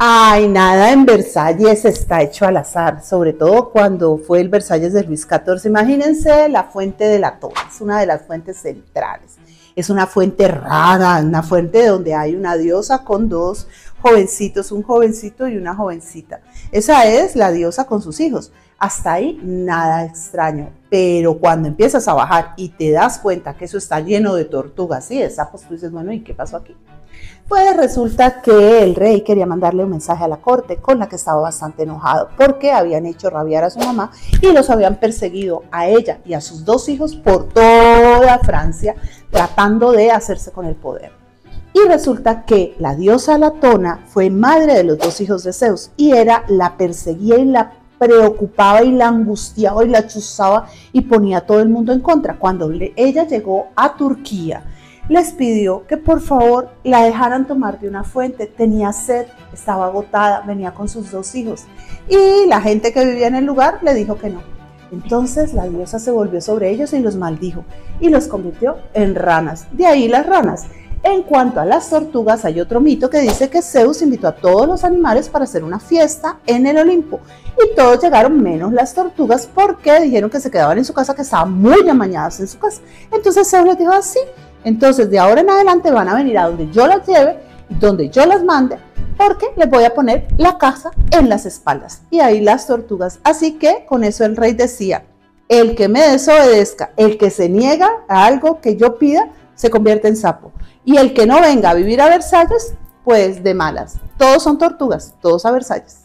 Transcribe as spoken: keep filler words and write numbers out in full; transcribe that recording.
Ay, nada en Versalles está hecho al azar, sobre todo cuando fue el Versalles de Luis catorce. Imagínense la fuente de la Tona, es una de las fuentes centrales. Es una fuente rara, una fuente donde hay una diosa con dos jovencitos, un jovencito y una jovencita. Esa es la diosa con sus hijos. Hasta ahí nada extraño, pero cuando empiezas a bajar y te das cuenta que eso está lleno de tortugas y de sapos, tú dices, bueno, ¿y qué pasó aquí? Pues resulta que el rey quería mandarle un mensaje a la corte con la que estaba bastante enojado porque habían hecho rabiar a su mamá y los habían perseguido a ella y a sus dos hijos por toda Francia tratando de hacerse con el poder. Y resulta que la diosa Latona fue madre de los dos hijos de Zeus y era la perseguía y la preocupaba y la angustiaba y la chuzaba y ponía a todo el mundo en contra. Cuando le, ella llegó a Turquía, les pidió que por favor la dejaran tomar de una fuente, tenía sed, estaba agotada, venía con sus dos hijos y la gente que vivía en el lugar le dijo que no. Entonces la diosa se volvió sobre ellos y los maldijo y los convirtió en ranas, de ahí las ranas. En cuanto a las tortugas, hay otro mito que dice que Zeus invitó a todos los animales para hacer una fiesta en el Olimpo y todos llegaron menos las tortugas porque dijeron que se quedaban en su casa, que estaban muy amañadas en su casa. Entonces Zeus les dijo así, entonces de ahora en adelante van a venir a donde yo las lleve, donde yo las mande, porque les voy a poner la casa en las espaldas. Y ahí las tortugas. Así que con eso el rey decía, el que me desobedezca, el que se niega a algo que yo pida, se convierte en sapo. Y el que no venga a vivir a Versalles, pues de malas. Todos son tortugas, todos a Versalles.